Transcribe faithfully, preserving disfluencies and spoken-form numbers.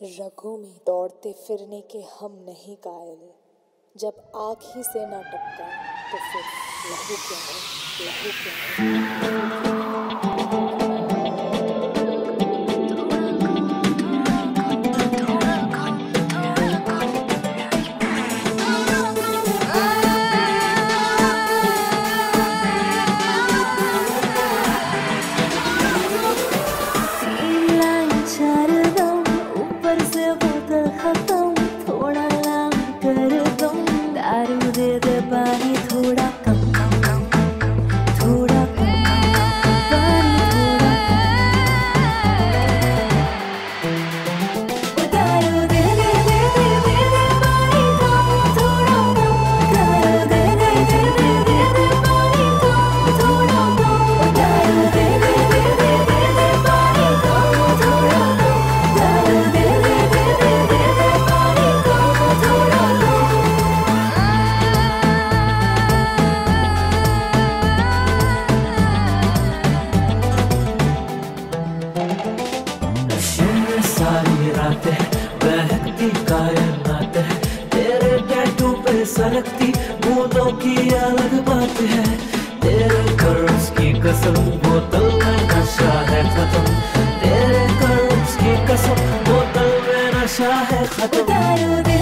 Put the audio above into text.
रगों में दौड़ते फिरने के हम नहीं कायल, जब आँख ही से ना टपका तो फिर लहू क्या है, लहू क्या है। थोड़ा कम कम कम थोड़ा कम पानी थोड़ा उतारो दे दे दे दे दे दे पानी कम थोड़ा कम उतारो दे दे दे दे दे दे पानी कम थोड़ा कम उतारो दे दे दे दे दे दे पानी कम थोड़ा कम उतारो दे दे दे दे दे दे पानी कम थोड़ा कम। सारी रातें बहकती कायनात है, तेरे टैटू पे सरकती बूंदों की अलग बात है। तेरे कर्व्स की कसम बोतल में नशा है खत्म, तेरे कर्व्स की कसम बोतल में नशा है खत्म।